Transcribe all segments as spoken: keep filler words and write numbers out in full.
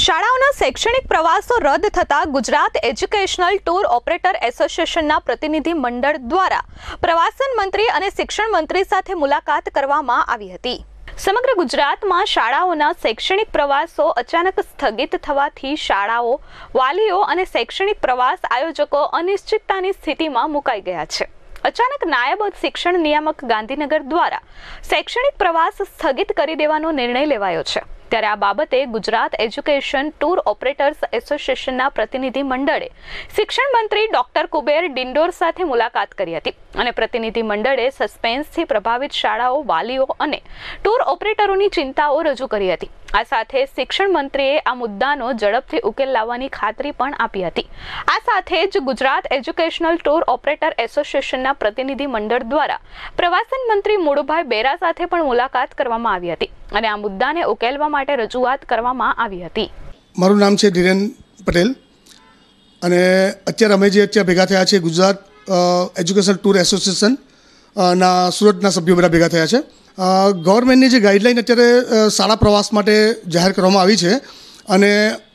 શાળાઓના શૈક્ષણિક પ્રવાસો રદ થતા ગુજરાત એજ્યુકેશનલ ટૂર ઓપરેટર એસોસિએશનના પ્રતિનિધિ મંડળ દ્વારા પ્રવાસન મંત્રી અને શિક્ષણ મંત્રી સાથે મુલાકાત કરવામાં આવી હતી। સમગ્ર ગુજરાતમાં શાળાઓના શૈક્ષણિક પ્રવાસો અચાનક સ્થગિત થવાથી શાળાઓ, વાલીઓ અને શૈક્ષણિક પ્રવાસ આયોજકો અનિશ્ચિતતાની સ્થિતિમાં મુકાઈ ગયા છે। અચાનક નાયબ શિક્ષણ નિયામક ગાંધીનગર દ્વારા શૈક્ષણિક પ્રવાસ સ્થગિત કરી દેવાનો નિર્ણય લેવાયો છે। ત્યારે આ બાબતે ગુજરાત એજ્યુકેશન ટૂર ઓપરેટર્સ એસોસિએશનના પ્રતિનિધિ મંડળે શિક્ષણ મંત્રી ડોક્ટર કુબેર ડિંડોર સાથે મુલાકાત કરી હતી અને પ્રતિનિધિ મંડળે સસ્પેન્સથી પ્રભાવિત શાળાઓ, વાલીઓ અને ટૂર ઓપરેટરોની ચિંતાઓ રજૂ કરી હતી। આ સાથે શિક્ષણ મંત્રીએ આ મુદ્દાનો ઝડપથી ઉકેલ લાવવાની ખાતરી પણ આપી હતી। આ સાથે જ ગુજરાત એજ્યુકેશનલ ટૂર ઓપરેટર એસોસિએશનના પ્રતિનિધિ મંડળ દ્વારા પ્રવાસન મંત્રી મુળુભાઈ બેરા સાથે પણ મુલાકાત કરવામાં આવી હતી અને આ મુદ્દાને ઉકેલવા માટે રજૂઆત કરવામાં આવી હતી। મારું નામ છે ધીરેન પટેલ અને અત્યારે અમે જે અત્યારે ભેગા થયા છે ગુજરાત એજ્યુકેશનલ ટૂર એસોસિએશન ના સુરતના સભ્યો બધા ભેગા થયા છે। ગવર્મેન્ટની જે ગાઈડલાઈન અત્યારે શાળા પ્રવાસ માટે જાહેર કરવામાં આવી છે અને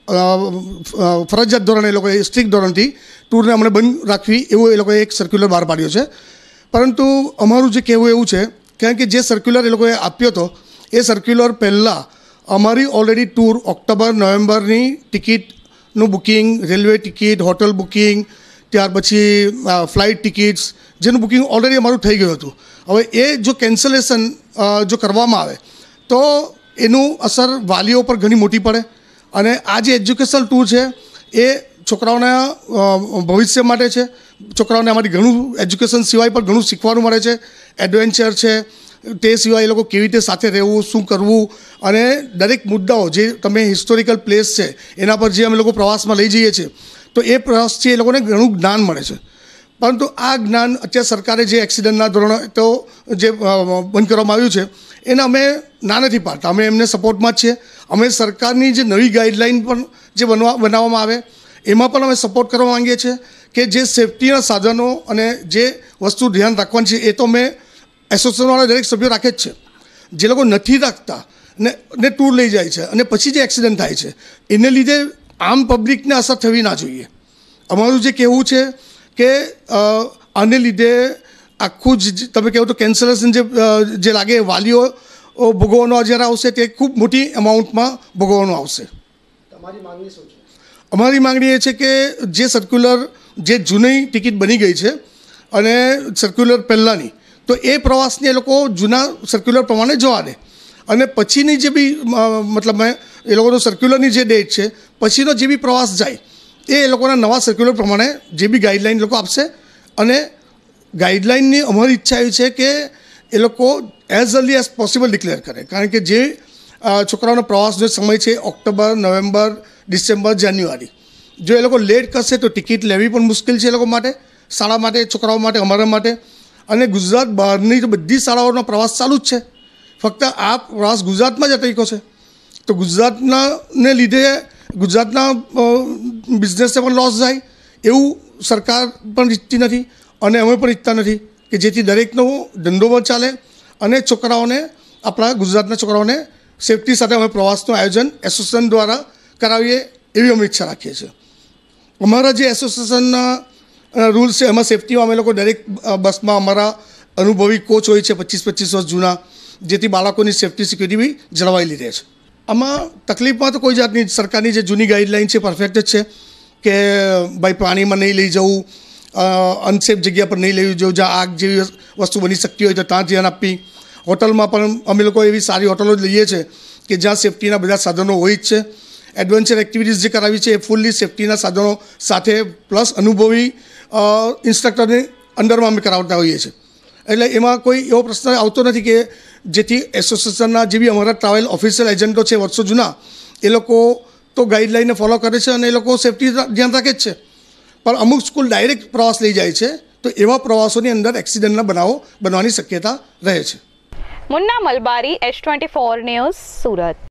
ફરજિયાત ધોરણે એ લોકોએ સ્ટ્રિક્ટ ધોરણથી ટૂરને અમને બંધ રાખવી એવું એ લોકોએ એક સર્ક્યુલર બહાર પાડ્યો છે। પરંતુ અમારું જે કહેવું એવું છે કારણ કે જે સર્ક્યુલર એ લોકોએ આપ્યો હતો એ સર્ક્યુલર પહેલાં અમારી ઓલરેડી ટૂર ઓક્ટોબર નવેમ્બરની ટિકિટનું booking, railway ticket, hotel booking, ત્યાર પછી ફ્લાઇટ ટિકિટ્સ જેનું બુકિંગ ઓલરેડી અમારું થઈ ગયું હતું। હવે એ જો કેન્સલેશન જો કરવામાં આવે તો એનું અસર વાલીઓ પર ઘણી મોટી પડે અને આ જે એજ્યુકેશનલ ટૂર છે એ છોકરાઓના ભવિષ્ય માટે છે। છોકરાઓને અમારી ઘણું એજ્યુકેશન સિવાય પણ ઘણું શીખવાનું મળે છે, એડવેન્ચર છે, તે સિવાય એ લોકો કેવી રીતે સાથે રહેવું, શું કરવું અને દરેક મુદ્દાઓ જે તમે હિસ્ટોરિકલ પ્લેસ છે એના પર જે અમે લોકો પ્રવાસમાં લઈ જઈએ છીએ તો એ પ્રવાસથી એ લોકોને ઘણું જ્ઞાન મળે છે। પરંતુ આ જ્ઞાન અત્યારે સરકારે જે એક્સિડન્ટના ધોરણે તો જે બંધ કરવામાં આવ્યું છે એને અમે ના નથી પાડતા, અમે એમને સપોર્ટમાં જ છીએ। અમે સરકારની જે નવી ગાઈડલાઇન પણ જે બનવા બનાવવામાં આવે એમાં પણ અમે સપોર્ટ કરવા માંગીએ છીએ કે જે સેફટીના સાધનો અને જે વસ્તુ ધ્યાન રાખવાની છે એ તો મેં એસોસિએશનવાળા દરેક સભ્યો રાખે જ છે। જે લોકો નથી રાખતા ને ને ટૂર લઈ જાય છે અને પછી જે એક્સિડન્ટ થાય છે એને લીધે આમ પબ્લિકને અસર થવી ના જોઈએ। અમારું જે કહેવું છે કે આને લીધે આખું જ તમે કહો તો કેન્સલેશન જે જે લાગે વાલીઓ ભોગવવાનો જ્યારે આવશે તે ખૂબ મોટી એમાઉન્ટમાં ભોગવવાનું આવશે। તમારી માંગણી શું છે? અમારી માંગણી એ છે કે જે સર્ક્યુલર જે જૂની ટિકિટ બની ગઈ છે અને સર્ક્યુલર પહેલાંની તો એ પ્રવાસને એ લોકો જૂના સર્ક્યુલર પ્રમાણે જવા દે અને પછીની જે બી મતલબ એ લોકોનો સર્ક્યુલરની જે ડેટ છે પછીનો જે બી પ્રવાસ જાય એ એ લોકોના નવા સર્ક્યુલર પ્રમાણે જે બી ગાઈડલાઇન લોકો આપશે અને ગાઈડલાઇનની અમારી ઈચ્છા એવી છે કે એ લોકો as early as possible declare કરે કારણ કે જે છોકરાઓનો પ્રવાસનો સમય છે ઓક્ટોબર, નવેમ્બર, ડિસેમ્બર, જાન્યુઆરી જો એ લોકો લેટ કરશે તો ટિકિટ લેવી પણ મુશ્કેલ છે એ લોકો માટે, શાળા માટે, છોકરાઓ માટે, અમારા માટે। અને ગુજરાત બહારની તો બધી શાળાઓનો પ્રવાસ ચાલુ જ છે, ફક્ત આ પ્રવાસ ગુજરાતમાં જ અટક્યો છે તો ગુજરાતના ને લીધે ગુજરાતના બિઝનેસને પણ લોસ જાય એવું સરકાર પણ ઈચ્છતી નથી અને અમે પણ ઈચ્છતા નથી કે જેથી દરેકનો ધંધો પણ ચાલે અને છોકરાઓને આપણા ગુજરાતના છોકરાઓને સેફટી સાથે અમે પ્રવાસનું આયોજન એસોસિએશન દ્વારા કરાવીએ એવી અમે ઈચ્છા રાખીએ છીએ। અમારા જે એસોસિએશનના રૂલ્સ છે એમાં સેફટીમાં અમે લોકો દરેક બસમાં અમારા અનુભવી કોચ હોય છે પચીસ પચીસ વર્ષ જૂના જેથી બાળકોની સેફટી સિક્યુરિટી બી જળવાયેલી રહે છે। આમાં તકલીફમાં તો કોઈ જાતની સરકારની જે જૂની ગાઈડલાઇન છે પરફેક્ટ જ છે કે ભાઈ પાણીમાં નહીં લઈ જવું, અનસેફ જગ્યા પર નહીં લઈ જવું, જ્યાં આગ જેવી વસ્તુ બની શકતી હોય તો ત્યાં ધ્યાન આપવી। હોટલમાં પણ અમે લોકો એવી સારી હોટલો જ લઈએ છીએ કે જ્યાં સેફટીના બધા સાધનો હોય જ છે। એડવેન્ચર એક્ટિવિટીઝ જે કરાવી છે એ ફૂલ્લી સેફટીના સાધનો સાથે પ્લસ અનુભવી ઇન્સ્ટ્રક્ટરની અંડરમાં અમે કરાવતા હોઈએ છીએ એટલે એમાં કોઈ એવો પ્રશ્ન આવતો નથી કે જેથી એસોસિએશનના જે બી અમારા ટ્રાવેલ ઓફિશિયલ એજન્ટો છે વર્ષો જૂના એ લોકો તો ગાઈડલાઇનને ફોલો કરે છે અને એ લોકો સેફટી ધ્યાન રાખે જ છે પણ અમુક સ્કૂલ ડાયરેક્ટ પ્રવાસ લઈ જાય છે તો એવા પ્રવાસોની અંદર એક્સિડન્ટના બનાવો બનવાની શક્યતા રહે છે। Munna Malbari, S twenty four news, Surat.